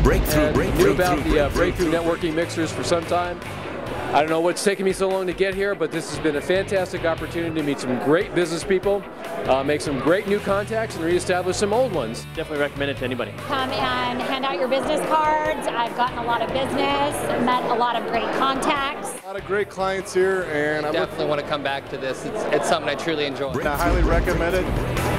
Knew about the Breakthrough Networking Mixers for some time. I don't know what's taken me so long to get here, but this has been a fantastic opportunity to meet some great business people, make some great new contacts, and reestablish some old ones. Definitely recommend it to anybody. Come and hand out your business cards. I've gotten a lot of business, met a lot of great contacts. A lot of great clients here, and I definitely want to come back to this. It's something I truly enjoy. I highly recommend it.